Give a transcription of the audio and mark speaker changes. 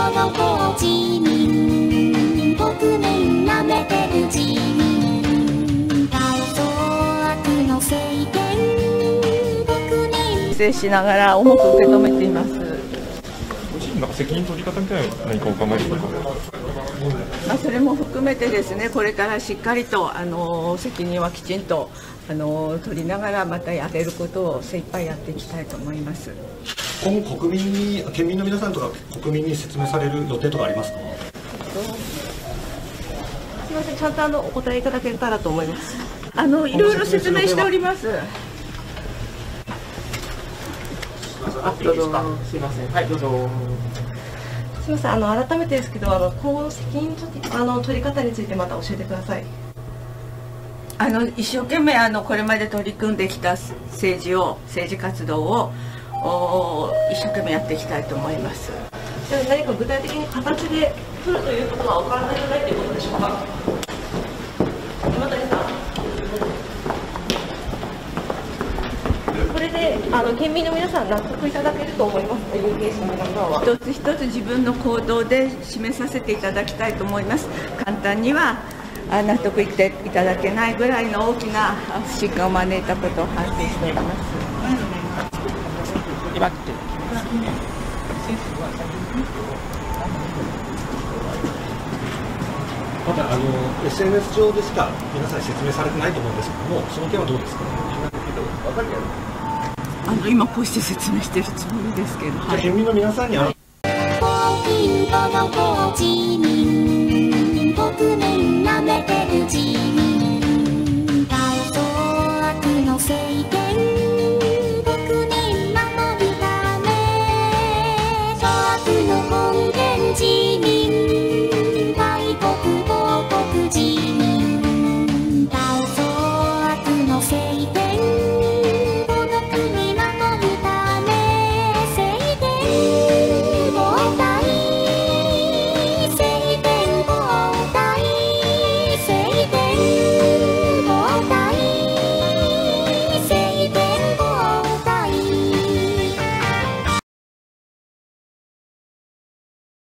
Speaker 1: のホーチミン、国民なめてる自民、大凶悪の政権、国民
Speaker 2: 制しながら重く受け止めています。
Speaker 3: ご自身の責任取り方みたいな何かお考えですか？
Speaker 2: それも含めてですね、これからしっかりと責任はきちんと取りながらまたやれることを精一杯やっていきたいと思います。
Speaker 4: 今後県民の皆さんとか国民に説明される予定とかありますか？
Speaker 5: すみません、ちゃんとお答えいただけたらと思います。
Speaker 2: いろいろ説明しております。
Speaker 5: どうぞ。すみません。はい、どうぞ。すみません、改めてですけど、今後の責任取り方についてまた教えてください。
Speaker 2: 一生懸命これまで取り組んできた政治活動を一生懸命やっていきたいと思います。
Speaker 5: 何か具体的に形で取るということはお考えないということでしょうか。山谷さん。これで県民の皆さん納得いただけると思います。有権者の皆さんは
Speaker 2: 一つ一つ自分の行動で示させていただきたいと思います。簡単には納得いっていただけないぐらいの大きな不信感を招いたことを反省しております。
Speaker 4: またSNS 上でしか皆さんに説明されてないと思うんですけども、その点はどうですか？
Speaker 2: 今こうして説明しているつもりですけど、はい、
Speaker 4: 県民の皆さんに
Speaker 1: ホーチミン、国民なめてる自民、大凶悪の政権